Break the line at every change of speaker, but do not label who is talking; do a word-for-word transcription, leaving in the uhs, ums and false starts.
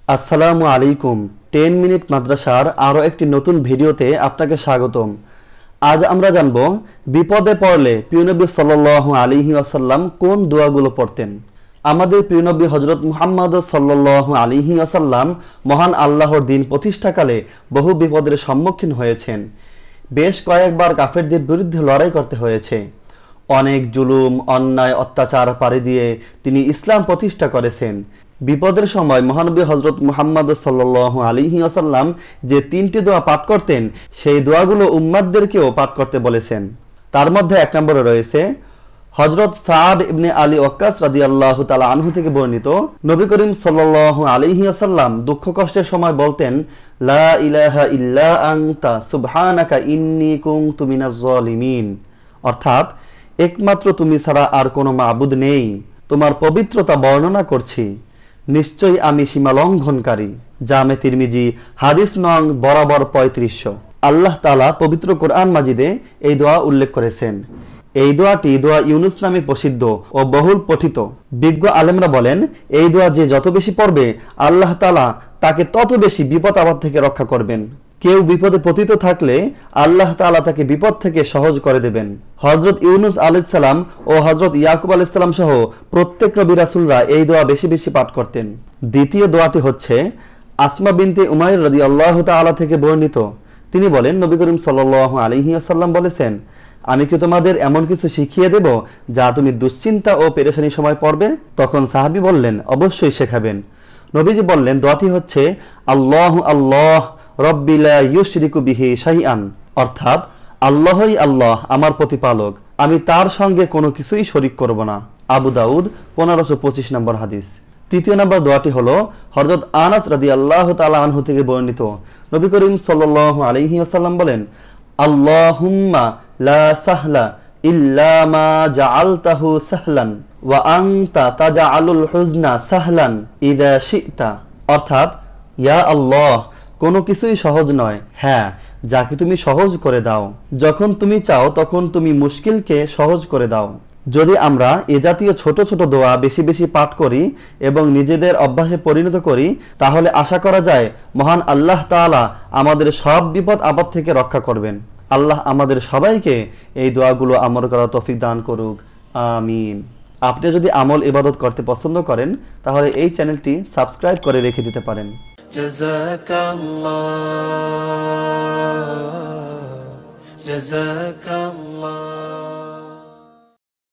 আসসালামু আলাইকুম। Ten minute মাদ্রাসার আরও একটি নতুন ভিডিওতে আপনাকে স্বাগতম। আজ আমরা জানব বিপদে পড়লে প্রিয় নবী সাল্লাল্লাহু আলাইহি ওয়াসাল্লাম কোন দোয়াগুলো পড়তেন। আমাদের প্রিয় নবী হযরত মুহাম্মদ সাল্লাল্লাহু আলাইহি ওয়াসাল্লাম মহান আল্লাহর দিন প্রতিষ্ঠাকালে বহু বিপদের সম্মুখীন হয়েছেন। বেশ কয়েকবার কাফেরদের বিরুদ্ধে লড়াই করতে হয়েছে। অনেক জুলুম, অন্যায়, অত্যাচার পাড়ি দিয়ে তিনি ইসলাম প্রতিষ্ঠা করেছেন। বিপদের সময় মহানবী হযরত মুহাম্মদ সাল্লাল্লাহু আলাইহি ওয়াসাল্লাম যে তিনটি দোয়া পাঠ করতেন, সেই দোয়াগুলো উম্মাতদেরকেও পাঠ করতে বলেছেন। তার মধ্যে এক নম্বরে রয়েছে হযরত সাদ ইবনে আলী ওয়াক্কাস রাদিয়াল্লাহু তাআলা আনহু থেকে বর্ণিত, নবী করিম সাল্লাল্লাহু আলাইহি ওয়াসাল্লাম দুঃখ কষ্টের সময় বলতেন, লা ইলাহা ইল্লা আনতা সুবহানাকা ইন্নী কুনতু মিনাজ জালিমিন, অর্থাৎ একমাত্র তুমি ছাড়া আর কোনো মাবুদ নেই, তোমার পবিত্রতা বর্ণনা করছি, নিশ্চয়ই আমি সীমা লঙ্ঘনকারী। জামে তিরমিজি হাদিস নং বরাবর পঁয়ত্রিশশো। আল্লাহ তাআলা পবিত্র কোরআন মাজিদে এই দোয়া উল্লেখ করেছেন। এই দোয়াটি দোয়া ইউনুস নামে প্রসিদ্ধ ও বহুল পঠিত। বিজ্ঞ আলেমরা বলেন, এই দোয়া যে যত বেশি পড়বে আল্লাহ তাআলা তাকে তত বেশি বিপদ আপদ থেকে রক্ষা করবেন। কেউ বিপদে পতিত থাকলে আল্লাহ তাআলা তাকে বিপদ থেকে সহজ করে দেবেন। হযরত ইউনুস আলাইহিস সালাম ও হযরত ইয়াকুব আলাইহিস সালাম সহ প্রত্যেক নবী রাসূলরা এই দোয়া বেশি বেশি পাঠ করতেন। দ্বিতীয় দোয়াটি হচ্ছে আসমা বিনতে উমাইর রাদিয়াল্লাহু তাআলা থেকে বর্ণিত। তিনি বলেন, নবী করিম সাল্লাল্লাহু আলাইহি ওয়াসাল্লাম বলেছেন, আমি কি তোমাদের এমন কিছু শিখিয়ে দেব যা তুমি দুশ্চিন্তা ও পেরেশানির সময় পড়বে? তখন সাহাবী বললেন, অবশ্যই শেখাবেন। নবীজি বললেন, দোয়াটি হচ্ছে আল্লাহু আল্লাহ রব্বি লা ইউশরিকু বিহি শাইআন, অর্থাৎ আল্লাহই আল্লাহ, আমার প্রতিপালক, আমি তার সঙ্গে কোনো কিছুই শরিক করব না। আবু দাউদ পনেরোশো পঁচিশ নম্বর হাদিস। তৃতীয় নম্বর দোয়াটি হলো হযরত আনাস রাদিয়াল্লাহু তাআলা আনহু থেকে বর্ণিত। নবী করিম সাল্লাল্লাহু আলাইহি ওয়াসাল্লাম বলেন, আল্লাহুম্মা লা সাহলা ইল্লা মা জাআলতাহু সাহলান ওয়া আনতা তাজআলুল হুজনা সাহলান ইযা শি'তা, অর্থাৎ ইয়া আল্লাহ, কোনো কিছুই সহজ নয়, হ্যাঁ যাকে তুমি সহজ করে দাও, যখন তুমি চাও তখন তুমি মুশকিলকে সহজ করে দাও। যদি আমরা এ জাতীয় ছোট ছোট দোয়া বেশি বেশি পাঠ করি এবং নিজেদের অভ্যাসে পরিণত করি, তাহলে আশা করা যায় মহান আল্লাহ তাআলা আমাদের সব বিপদ আপদ থেকে রক্ষা করবেন। আল্লাহ আমাদের সবাইকে এই দোয়াগুলো আমল করার তৌফিক দান করুক, আমিন। আপনি যদি আমল ইবাদত করতে পছন্দ করেন তাহলে এই চ্যানেলটি সাবস্ক্রাইব করে রেখে দিতে পারেন। জাযাকাল্লাহ জাযাকাল্লাহ।